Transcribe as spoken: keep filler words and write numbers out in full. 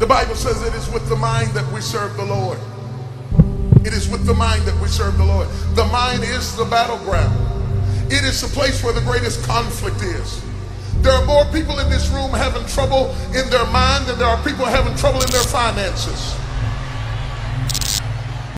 The Bible says it is with the mind that we serve the Lord. It is with the mind that we serve the Lord. The mind is the battleground. It is the place where the greatest conflict is. There are more people in this room having trouble in their mind than there are people having trouble in their finances.